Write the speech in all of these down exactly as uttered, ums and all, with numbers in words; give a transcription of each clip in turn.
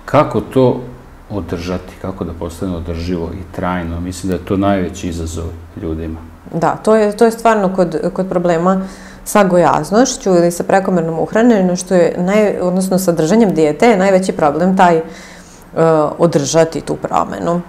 Kako to održati, kako da postane održivo i trajno? Mislim da je to najveći izazov ljudima. Da, to je, to je stvarno kod, kod problema sa gojaznošću ili sa prekomernom uhranjenom, što je, naj, odnosno sa držanjem dijete, je najveći problem taj uh, održati tu promenu.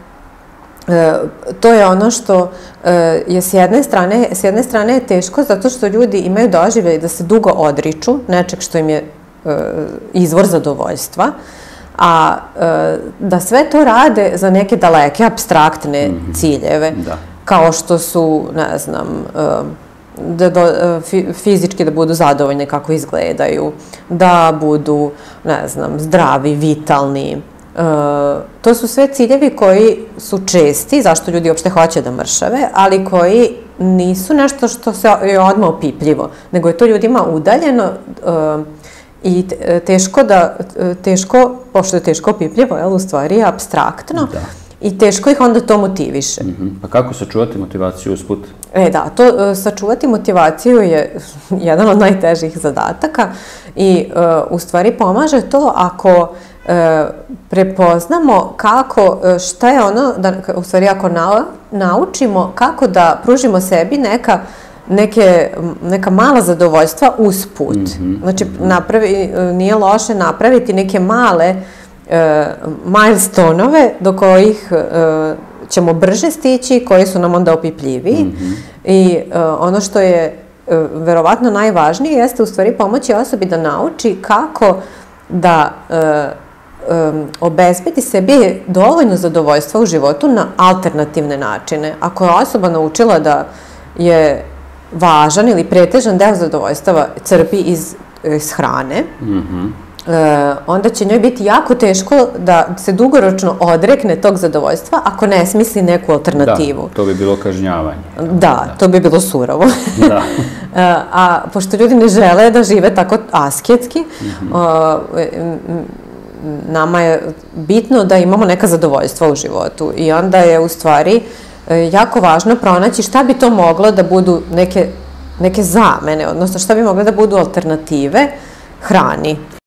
E, to je ono što e, je s jedne strane, s jedne strane je teško zato što ljudi imaju doživljaj da se dugo odriču nečeg što im je e, izvor zadovoljstva, a e, da sve to rade za neke daleke, apstraktne mm-hmm. ciljeve, da. Kao što su, ne znam, e, da do, fizički da budu zadovoljni kako izgledaju, da budu, ne znam, zdravi, vitalni. Uh, to su sve ciljevi koji su česti, zašto ljudi uopšte hoće da mršave, ali koji nisu nešto što se je odmah opipljivo, nego je to ljudima udaljeno uh, i teško da, teško, pošto je teško opipljivo, je u stvari je apstraktno da. I teško ih onda to motiviše. Mm-hmm. Pa kako sačuvati motivaciju usput? E da, to uh, sačuvati motivaciju je jedan od najtežih zadataka i uh, u stvari pomaže to ako E, prepoznamo kako, šta je ono, da, u stvari ako na, naučimo kako da pružimo sebi neka, neke, neka mala zadovoljstva usput. Mm-hmm. Znači, napravi, nije loše napraviti neke male e, milestone-ove do kojih e, ćemo brže stići, koji su nam onda opipljiviji. Mm-hmm. I e, ono što je e, verovatno najvažnije jeste u stvari pomoći osobi da nauči kako da e, Um, obezbedi sebi dovoljno zadovoljstva u životu na alternativne načine. Ako je osoba naučila da je važan ili pretežan deo zadovoljstava crpi iz, iz hrane, mm-hmm. uh, onda će njoj biti jako teško da se dugoročno odrekne tog zadovoljstva ako ne smisli neku alternativu. Da, to bi bilo kažnjavanje. Da, da. To bi bilo surovo. Da. uh, a pošto ljudi ne žele da žive tako asketski, mm-hmm. uh, nama je bitno da imamo neka zadovoljstva u životu i onda je u stvari jako važno pronaći šta bi to moglo da budu neke, neke zamene, odnosno šta bi moglo da budu alternative hrani.